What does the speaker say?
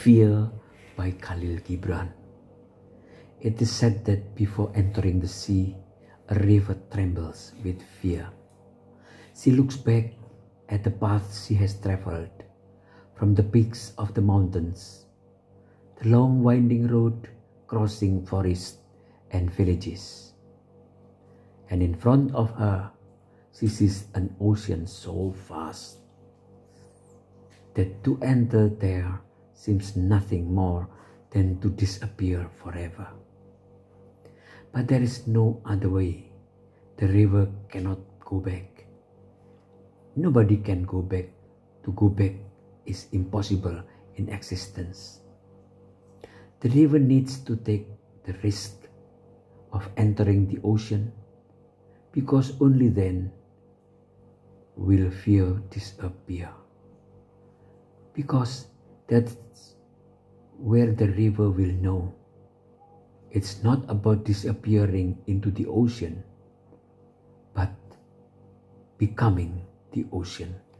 Fear by Khalil Gibran. It is said that before entering the sea, a river trembles with fear. She looks back at the path she has traveled, from the peaks of the mountains, the long winding road crossing forests and villages. And in front of her, she sees an ocean so vast that to enter there seems nothing more than to disappear forever. But there is no other way. The river cannot go back. Nobody can go back. To go back is impossible in existence. The river needs to take the risk of entering the ocean, because only then will fear disappear. Because that's where the river will know. It's not about disappearing into the ocean, but becoming the ocean.